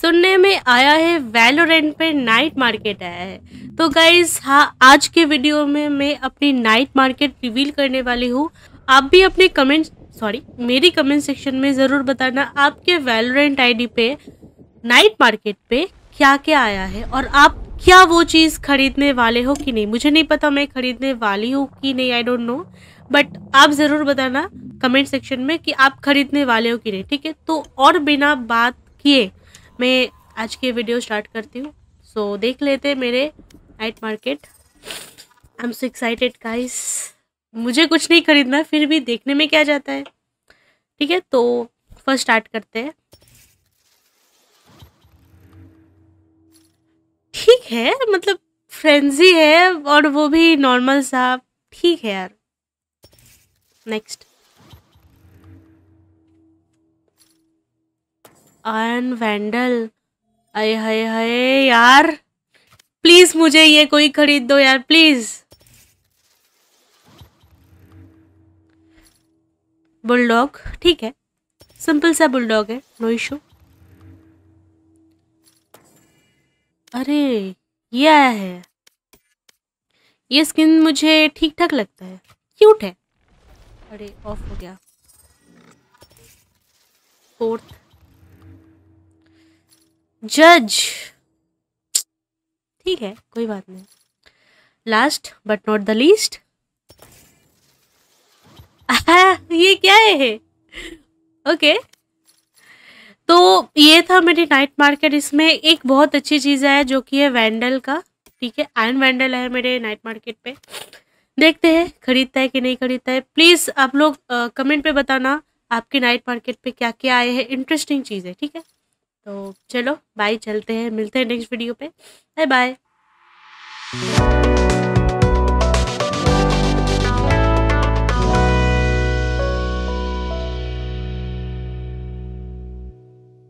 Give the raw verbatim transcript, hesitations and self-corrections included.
सुनने में आया है वैलोरेंट पे नाइट मार्केट आया है। तो गाइज हाँ, आज के वीडियो में मैं अपनी नाइट मार्केट रिवील करने वाली हूँ। आप भी अपने कमेंट सॉरी मेरी कमेंट सेक्शन में ज़रूर बताना आपके वैलोरेंट आईडी पे नाइट मार्केट पे क्या क्या आया है और आप क्या वो चीज़ खरीदने वाले हो कि नहीं। मुझे नहीं पता मैं खरीदने वाली हूँ कि नहीं, आई डोंट नो, बट आप ज़रूर बताना कमेंट सेक्शन में कि आप खरीदने वाले हो कि नहीं। ठीक है, तो और बिना बात किए मैं आज की वीडियो स्टार्ट करती हूँ। सो so, देख लेते हैं मेरे night market. I am so excited guys. मुझे कुछ नहीं खरीदना, फिर भी देखने में क्या जाता है। ठीक है, तो फर्स्ट स्टार्ट करते हैं। ठीक है, मतलब फ्रेंजी है और वो भी नॉर्मल सा। ठीक है यार, नेक्स्ट आयरन वैंडल। आए हाय हाय यार, प्लीज मुझे ये कोई खरीद दो यार, प्लीज। बुलडॉग, ठीक है, सिंपल सा बुलडॉग है, नो इशू। अरे ये आया है, ये स्किन मुझे ठीक ठाक लगता है, क्यूट है। अरे ऑफ हो गया। फोर्थ जज, ठीक है कोई बात नहीं। Last but not the least, ये क्या है? ओके, तो ये था मेरी नाइट मार्केट। इसमें एक बहुत अच्छी चीज़ है जो कि है वैंडल का। ठीक है, आयरन वैंडल है मेरे नाइट मार्केट पे। देखते हैं खरीदता है कि नहीं खरीदता है। प्लीज़ आप लोग कमेंट पे बताना आपके नाइट मार्केट पे क्या क्या आए हैं, इंटरेस्टिंग चीज़ है। ठीक है, तो चलो बाय, चलते हैं, मिलते हैं नेक्स्ट वीडियो पे। Bye bye.